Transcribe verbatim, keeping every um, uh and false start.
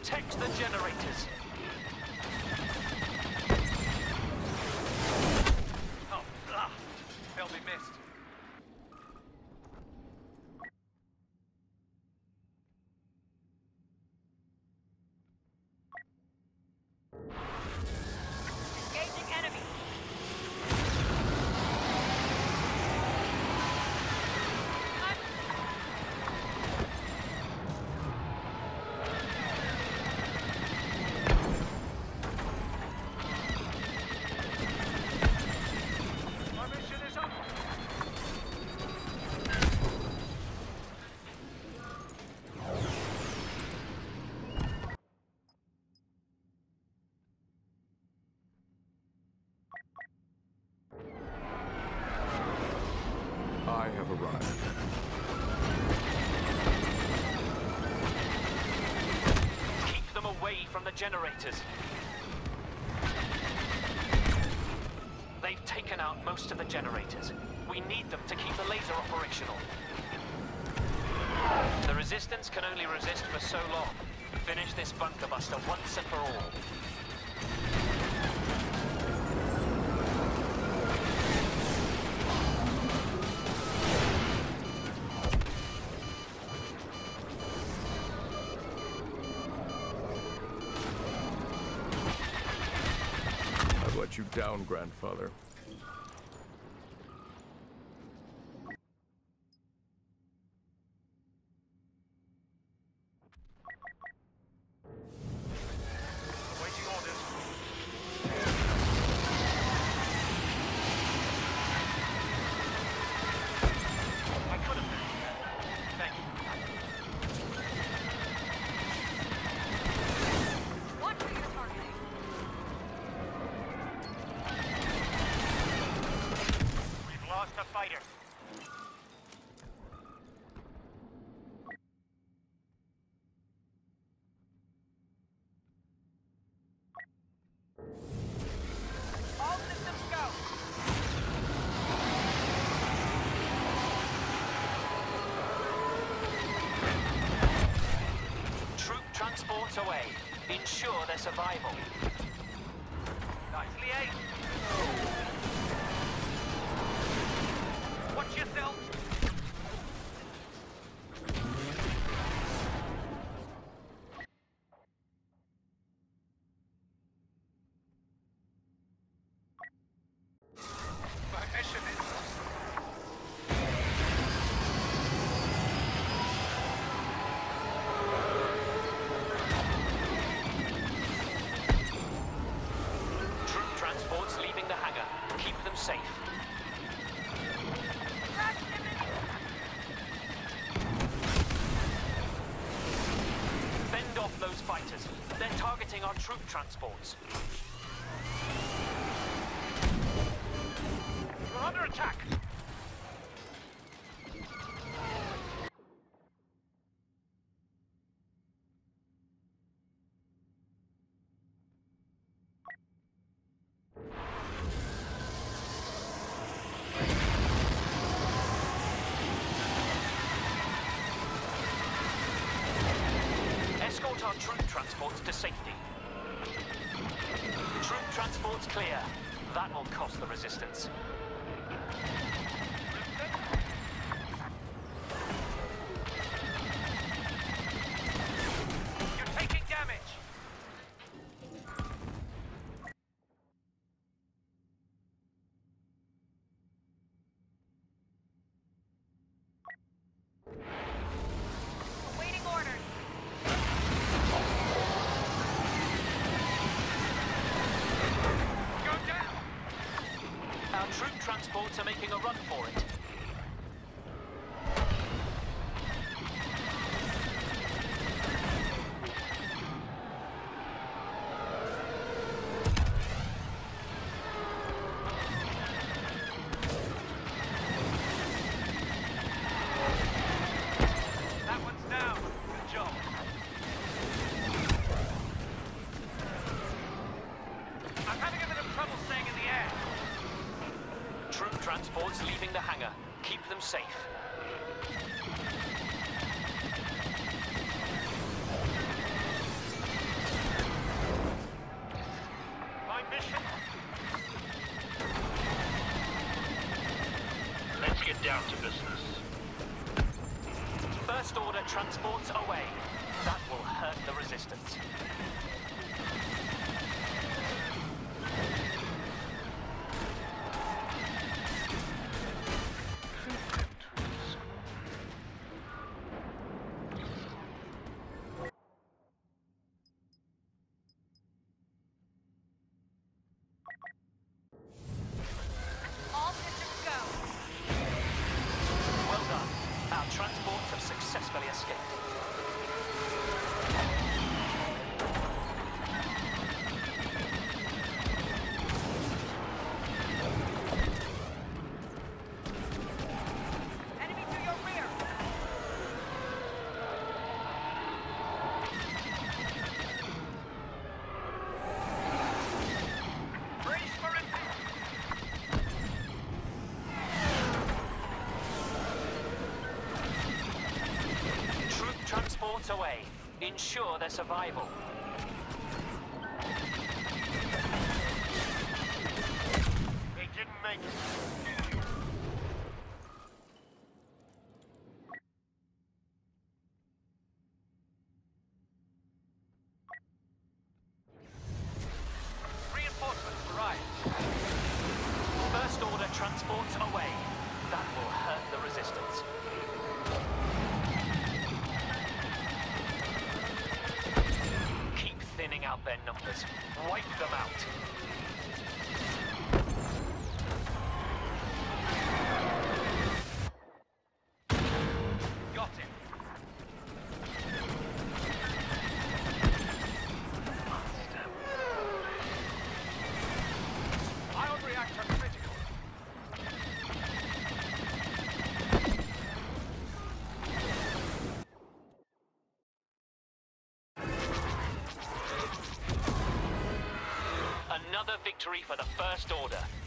Protect the generators. Oh, ah, they'll be missed. Engaging enemy. I have arrived. Keep them away from the generators. They've taken out most of the generators. We need them to keep the laser operational. The Resistance can only resist for so long. Finish this bunker buster once and for all. I've let you down, grandfather. Waiting orders. I could have. Thank you. Watch where you're targeting. We've lost a fighter. All systems go. Troop transports away. Ensure their survival. Nicely aimed. Watch yourself. My mission is... Troop transports leaving the hangar. Keep them safe. Fend off those fighters. They're targeting our troop transports. We're under attack! Escort our troop transports to safety. Troop transports clear. That will cost the Resistance. You're taking damage! Awaiting orders. Go down! Our troop transports are making a run for it. That one's down. Good job. I'm having a bit of trouble staying in the air. Troop transports leaving the hangar. Keep them safe. out of business. First Order transports away. That will hurt the Resistance. All systems go. Well done. Our transports have successfully escaped. Enemy to your rear. Brace for impact! Troop transports away. Ensure their survival. They didn't make it. Reinforcements arrive. First Order transports away. That will hurt the Resistance. Keep thinning out their numbers. Wipe them out. Got it. Ion reactor critical. Another victory for the First Order.